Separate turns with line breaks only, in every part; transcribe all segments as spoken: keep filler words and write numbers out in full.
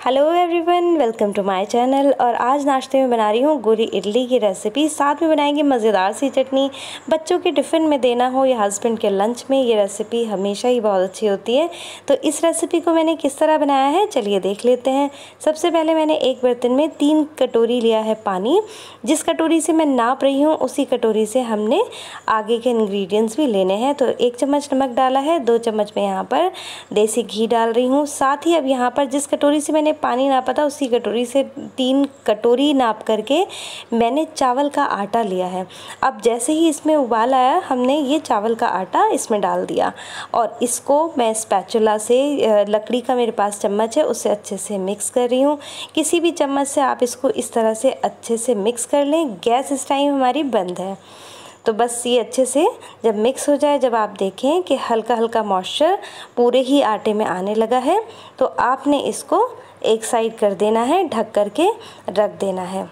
Hello everyone, welcome to my channel. और आज नाश्ते में बना रही हूँ गोरी इडली की रेसिपी। साथ में बनाएंगे मज़ेदार सी चटनी। बच्चों के टिफ़िन में देना हो या हस्बैंड के लंच में, ये रेसिपी हमेशा ही बहुत अच्छी होती है। तो इस रेसिपी को मैंने किस तरह बनाया है, चलिए देख लेते हैं। सबसे पहले मैंने एक बर्तन में तीन कटोरी लिया है पानी। जिस कटोरी से मैं नाप रही हूँ उसी कटोरी से हमने आगे के इंग्रेडिएंट्स भी लेने हैं। तो एक चम्मच नमक डाला है, दो चम्मच मैं यहाँ पर देसी घी डाल रही हूँ। साथ ही अब यहाँ पर जिस कटोरी से मैंने पानी नापा था उसी कटोरी से तीन कटोरी नाप करके मैंने चावल का आटा लिया है। अब जैसे ही इसमें उबाल आया, हमने ये चावल का आटा इसमें डाल दिया और इसको मैं स्पैचुला से, लकड़ी का मेरे पास चम्मच है, उससे अच्छे से मिक्स कर रही हूँ। किसी भी चम्मच से आप इसको इस तरह से अच्छे से मिक्स कर लें। गैस इस टाइम हमारी बंद है। तो बस ये अच्छे से जब मिक्स हो जाए, जब आप देखें कि हल्का हल्का मॉइस्चर पूरे ही आटे में आने लगा है, तो आपने इसको एक साइड कर देना है, ढक करके रख देना है।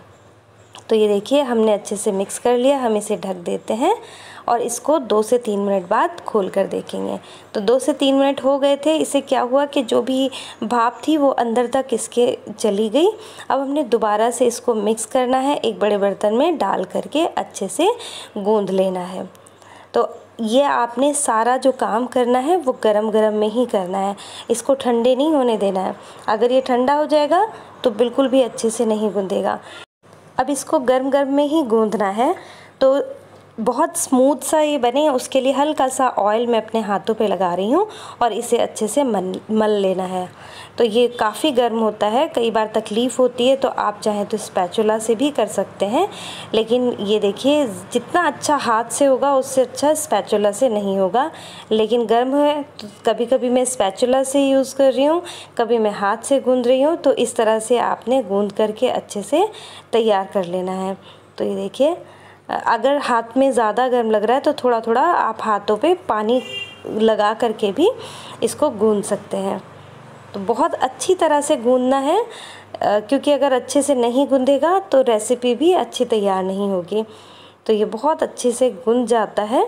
तो ये देखिए हमने अच्छे से मिक्स कर लिया। हम इसे ढक देते हैं और इसको दो से तीन मिनट बाद खोल कर देखेंगे। तो दो से तीन मिनट हो गए थे। इसे क्या हुआ कि जो भी भाप थी वो अंदर तक इसके चली गई। अब हमने दोबारा से इसको मिक्स करना है, एक बड़े बर्तन में डाल करके अच्छे से गूंद लेना है। तो ये आपने सारा जो काम करना है वो गरम गरम में ही करना है, इसको ठंडे नहीं होने देना है। अगर ये ठंडा हो जाएगा तो बिल्कुल भी अच्छे से नहीं गूंदेगा। अब इसको गर्म गर्म में ही गूंदना है। तो बहुत स्मूथ सा ये बने, उसके लिए हल्का सा ऑयल मैं अपने हाथों पे लगा रही हूँ और इसे अच्छे से मल मल लेना है। तो ये काफ़ी गर्म होता है, कई बार तकलीफ़ होती है, तो आप चाहें तो स्पैचुला से भी कर सकते हैं। लेकिन ये देखिए जितना अच्छा हाथ से होगा उससे अच्छा स्पैचुला से नहीं होगा। लेकिन गर्म है तो कभी कभी मैं स्पैचुला से यूज़ कर रही हूँ, कभी मैं हाथ से गूंद रही हूँ। तो इस तरह से आपने गूंद करके अच्छे से तैयार कर लेना है। तो ये देखिए, अगर हाथ में ज़्यादा गर्म लग रहा है तो थोड़ा थोड़ा आप हाथों पे पानी लगा करके भी इसको गूंद सकते हैं। तो बहुत अच्छी तरह से गूंदना है, क्योंकि अगर अच्छे से नहीं गूंदेगा तो रेसिपी भी अच्छी तैयार नहीं होगी। तो ये बहुत अच्छे से गूंद जाता है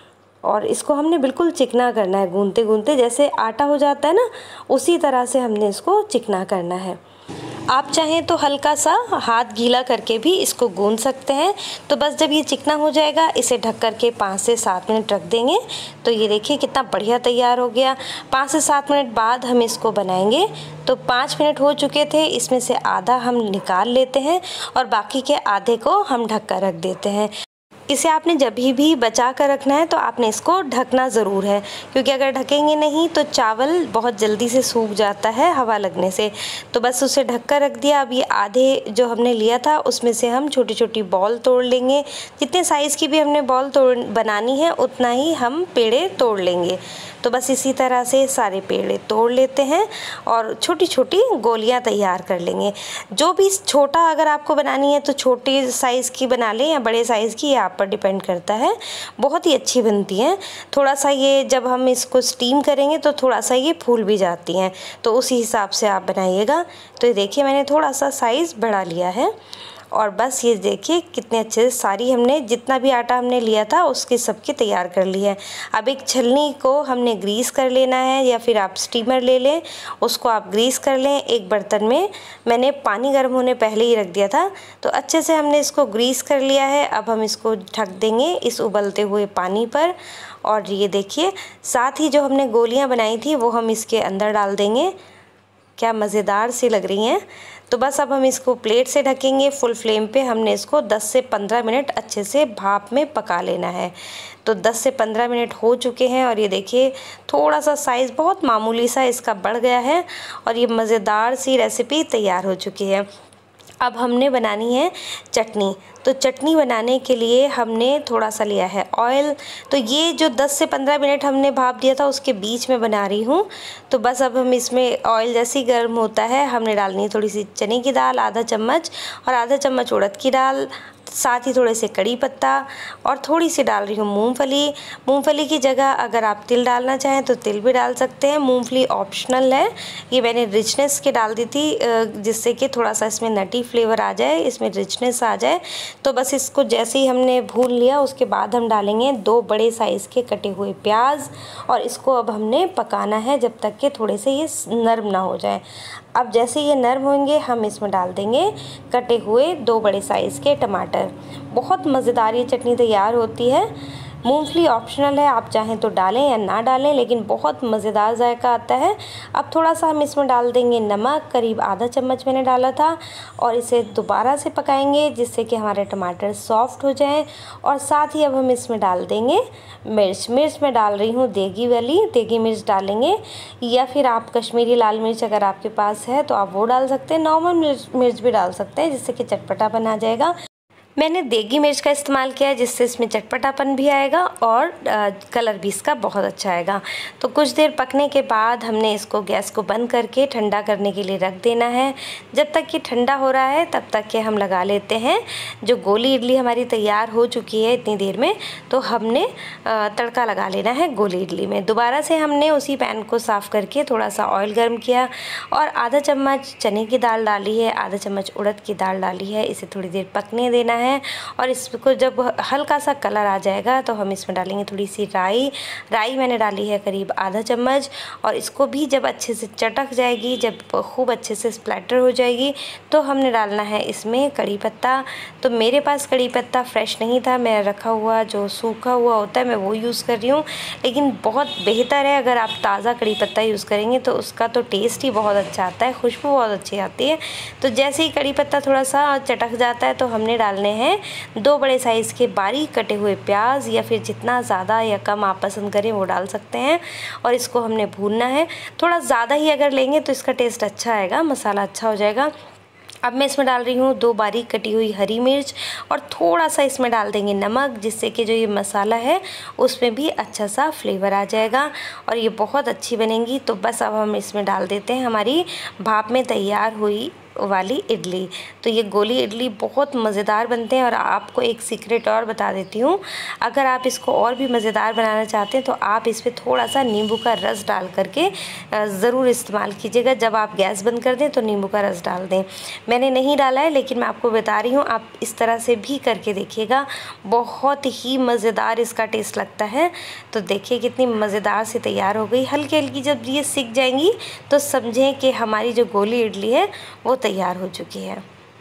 और इसको हमने बिल्कुल चिकना करना है। गूंदते गूंदते जैसे आटा हो जाता है ना, उसी तरह से हमने इसको चिकना करना है। आप चाहें तो हल्का सा हाथ गीला करके भी इसको गूंद सकते हैं। तो बस जब ये चिकना हो जाएगा, इसे ढक करके पाँच से सात मिनट रख देंगे। तो ये देखिए कितना बढ़िया तैयार हो गया। पाँच से सात मिनट बाद हम इसको बनाएंगे। तो पाँच मिनट हो चुके थे, इसमें से आधा हम निकाल लेते हैं और बाकी के आधे को हम ढक कर रख देते हैं। इसे आपने जब भी बचा कर रखना है तो आपने इसको ढकना ज़रूर है, क्योंकि अगर ढकेंगे नहीं तो चावल बहुत जल्दी से सूख जाता है हवा लगने से। तो बस उसे ढक कर रख दिया। अब ये आधे जो हमने लिया था उसमें से हम छोटी छोटी बॉल तोड़ लेंगे। जितने साइज़ की भी हमने बॉल तोड़ बनानी है उतना ही हम पेड़े तोड़ लेंगे। तो बस इसी तरह से सारे पेड़े तोड़ लेते हैं और छोटी छोटी गोलियां तैयार कर लेंगे। जो भी छोटा अगर आपको बनानी है तो छोटी साइज़ की बना लें या बड़े साइज़ की, आप पर डिपेंड करता है। बहुत ही अच्छी बनती हैं। थोड़ा सा ये जब हम इसको स्टीम करेंगे तो थोड़ा सा ये फूल भी जाती हैं, तो उसी हिसाब से आप बनाइएगा। तो ये देखिए मैंने थोड़ा सा साइज़ बढ़ा लिया है और बस ये देखिए कितने अच्छे से सारी हमने जितना भी आटा हमने लिया था उसके सबके तैयार कर ली है। अब एक छलनी को हमने ग्रीस कर लेना है, या फिर आप स्टीमर ले लें, उसको आप ग्रीस कर लें। एक बर्तन में मैंने पानी गर्म होने पहले ही रख दिया था, तो अच्छे से हमने इसको ग्रीस कर लिया है। अब हम इसको ढक देंगे इस उबलते हुए पानी पर। और ये देखिए साथ ही जो हमने गोलियाँ बनाई थी वो हम इसके अंदर डाल देंगे। क्या मज़ेदार सी लग रही हैं। तो बस अब हम इसको प्लेट से ढकेंगे। फुल फ्लेम पे हमने इसको दस से पंद्रह मिनट अच्छे से भाप में पका लेना है। तो दस से पंद्रह मिनट हो चुके हैं और ये देखिए थोड़ा सा साइज़ बहुत मामूली सा इसका बढ़ गया है और ये मज़ेदार सी रेसिपी तैयार हो चुकी है। अब हमने बनानी है चटनी। तो चटनी बनाने के लिए हमने थोड़ा सा लिया है ऑयल। तो ये जो दस से पंद्रह मिनट हमने भाप दिया था उसके बीच में बना रही हूँ। तो बस अब हम इसमें ऑयल जैसे ही गर्म होता है हमने डालनी है थोड़ी सी चने की दाल आधा चम्मच और आधा चम्मच उड़द की दाल, साथ ही थोड़े से कड़ी पत्ता और थोड़ी सी डाल रही हूँ मूंगफली। मूंगफली की जगह अगर आप तिल डालना चाहें तो तिल भी डाल सकते हैं। मूंगफली ऑप्शनल है, ये मैंने रिचनेस के डाल दी थी जिससे कि थोड़ा सा इसमें नटी फ्लेवर आ जाए, इसमें रिचनेस आ जाए। तो बस इसको जैसे ही हमने भून लिया उसके बाद हम डालेंगे दो बड़े साइज़ के कटे हुए प्याज और इसको अब हमने पकाना है जब तक कि थोड़े से ये नरम ना हो जाए। अब जैसे ये नरम होंगे हम इसमें डाल देंगे कटे हुए दो बड़े साइज़ के टमाटर। बहुत मज़ेदार ये चटनी तैयार होती है। मूंगफली ऑप्शनल है, आप चाहें तो डालें या ना डालें, लेकिन बहुत मज़ेदार जायका आता है। अब थोड़ा सा हम इसमें डाल देंगे नमक, करीब आधा चम्मच मैंने डाला था, और इसे दोबारा से पकाएंगे जिससे कि हमारे टमाटर सॉफ्ट हो जाएं। और साथ ही अब हम इसमें डाल देंगे मिर्च। मिर्च मैं डाल रही हूँ देगी वाली, देगी मिर्च डालेंगे, या फिर आप कश्मीरी लाल मिर्च अगर आपके पास है तो आप वो डाल सकते हैं। नॉर्मल मिर्च मिर्च भी डाल सकते हैं जिससे कि चटपटापन आ जाएगा। मैंने देगी मिर्च का इस्तेमाल किया है जिससे इसमें चटपटापन भी आएगा और आ, कलर भी इसका बहुत अच्छा आएगा। तो कुछ देर पकने के बाद हमने इसको गैस को बंद करके ठंडा करने के लिए रख देना है। जब तक ये ठंडा हो रहा है तब तक के हम लगा लेते हैं जो गोली इडली हमारी तैयार हो चुकी है इतनी देर में, तो हमने आ, तड़का लगा लेना है गोली इडली में। दोबारा से हमने उसी पैन को साफ़ करके थोड़ा सा ऑयल गर्म किया और आधा चम्मच चने की दाल डाली है, आधा चम्मच उड़द की दाल डाली है। इसे थोड़ी देर पकने देना है और इसको जब हल्का सा कलर आ जाएगा तो हम इसमें डालेंगे थोड़ी सी राई। राई मैंने डाली है करीब आधा चम्मच, और इसको भी जब अच्छे से चटक जाएगी, जब खूब अच्छे से स्प्लैटर हो जाएगी, तो हमने डालना है इसमें कड़ी पत्ता। तो मेरे पास कड़ी पत्ता फ्रेश नहीं था, मेरा रखा हुआ जो सूखा हुआ होता है मैं वो यूज़ कर रही हूँ, लेकिन बहुत बेहतर है अगर आप ताज़ा कड़ी पत्ता यूज़ करेंगे तो उसका तो टेस्ट ही बहुत अच्छा आता है, खुशबू बहुत अच्छी आती है। तो जैसे ही कड़ी पत्ता थोड़ा सा चटक जाता है तो हमने डालने हैं दो बड़े साइज़ के बारीक कटे हुए प्याज, या फिर जितना ज़्यादा या कम आप पसंद करें वो डाल सकते हैं। और इसको हमने भूनना है, थोड़ा ज़्यादा ही अगर लेंगे तो इसका टेस्ट अच्छा आएगा, मसाला अच्छा हो जाएगा। अब मैं इसमें डाल रही हूँ दो बारीक कटी हुई हरी मिर्च, और थोड़ा सा इसमें डाल देंगे नमक, जिससे कि जो ये मसाला है उसमें भी अच्छा सा फ्लेवर आ जाएगा और ये बहुत अच्छी बनेंगी। तो बस अब हम इसमें डाल देते हैं हमारी भाप में तैयार हुई वाली इडली। तो ये गोली इडली बहुत मज़ेदार बनते हैं। और आपको एक सीक्रेट और बता देती हूँ, अगर आप इसको और भी मज़ेदार बनाना चाहते हैं तो आप इस पर थोड़ा सा नींबू का रस डाल करके ज़रूर इस्तेमाल कीजिएगा। जब आप गैस बंद कर दें तो नींबू का रस डाल दें। मैंने नहीं डाला है लेकिन मैं आपको बता रही हूँ, आप इस तरह से भी करके देखिएगा, बहुत ही मज़ेदार इसका टेस्ट लगता है। तो देखिए कितनी मज़ेदार से तैयार हो गई। हल्की हल्की जब ये सिक जाएंगी तो समझें कि हमारी जो गोली इडली है वो तैयार हो चुकी है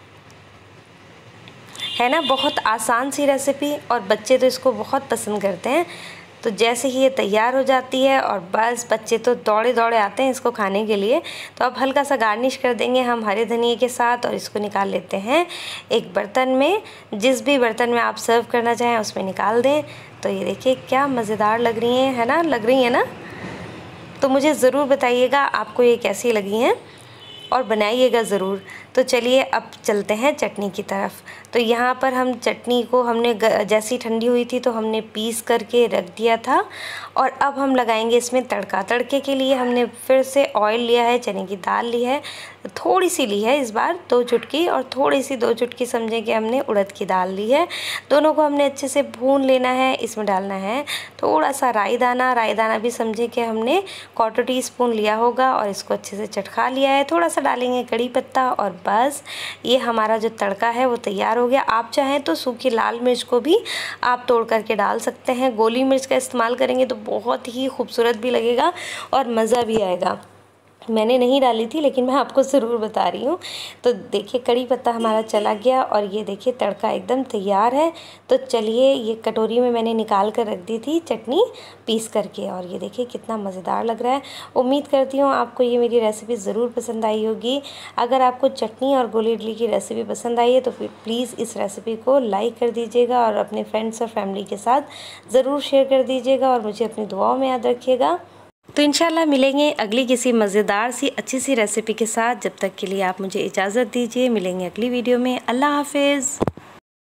है ना। बहुत आसान सी रेसिपी, और बच्चे तो इसको बहुत पसंद करते हैं। तो जैसे ही ये तैयार हो जाती है और बस बच्चे तो दौड़े दौड़े आते हैं इसको खाने के लिए, तो अब हल्का सा गार्निश कर देंगे हम हरे धनिए के साथ, और इसको निकाल लेते हैं एक बर्तन में। जिस भी बर्तन में आप सर्व करना चाहें उसमें निकाल दें। तो ये देखिए क्या मज़ेदार लग रही हैं, है ना, लग रही है ना। तो मुझे ज़रूर बताइएगा आपको ये कैसी लगी हैं और बनाइएगा ज़रूर। तो चलिए अब चलते हैं चटनी की तरफ। तो यहाँ पर हम चटनी को हमने जैसी ठंडी हुई थी तो हमने पीस करके रख दिया था, और अब हम लगाएंगे इसमें तड़का। तड़के के लिए हमने फिर से ऑयल लिया है, चने की दाल ली है, थोड़ी सी ली है इस बार दो चुटकी, और थोड़ी सी दो चुटकी समझें कि हमने उड़द की दाल ली है। दोनों को हमने अच्छे से भून लेना है। इसमें डालना है थोड़ा सा राई दाना। राई दाना भी समझें कि हमने क्वार्टर टी स्पून लिया होगा, और इसको अच्छे से चटका लिया है। थोड़ा सा डालेंगे कड़ी पत्ता, और बस ये हमारा जो तड़का है वो तैयार हो गया। आप चाहें तो सूखी लाल मिर्च को भी आप तोड़ करके डाल सकते हैं। गोली मिर्च का इस्तेमाल करेंगे तो बहुत ही खूबसूरत भी लगेगा और मज़ा भी आएगा। मैंने नहीं डाली थी लेकिन मैं आपको ज़रूर बता रही हूँ। तो देखिए कड़ी पत्ता हमारा चला गया, और ये देखिए तड़का एकदम तैयार है। तो चलिए ये कटोरी में मैंने निकाल कर रख दी थी चटनी पीस करके, और ये देखिए कितना मज़ेदार लग रहा है। उम्मीद करती हूँ आपको ये मेरी रेसिपी ज़रूर पसंद आई होगी। अगर आपको चटनी और गोली इडली की रेसिपी पसंद आई है तो प्लीज़ इस रेसिपी को लाइक कर दीजिएगा, और अपने फ्रेंड्स और फैमिली के साथ ज़रूर शेयर कर दीजिएगा, और मुझे अपनी दुआओं में याद रखिएगा। तो इंशाल्लाह मिलेंगे अगली किसी मज़ेदार सी अच्छी सी रेसिपी के साथ। जब तक के लिए आप मुझे इजाज़त दीजिए, मिलेंगे अगली वीडियो में। अल्लाह हाफिज़।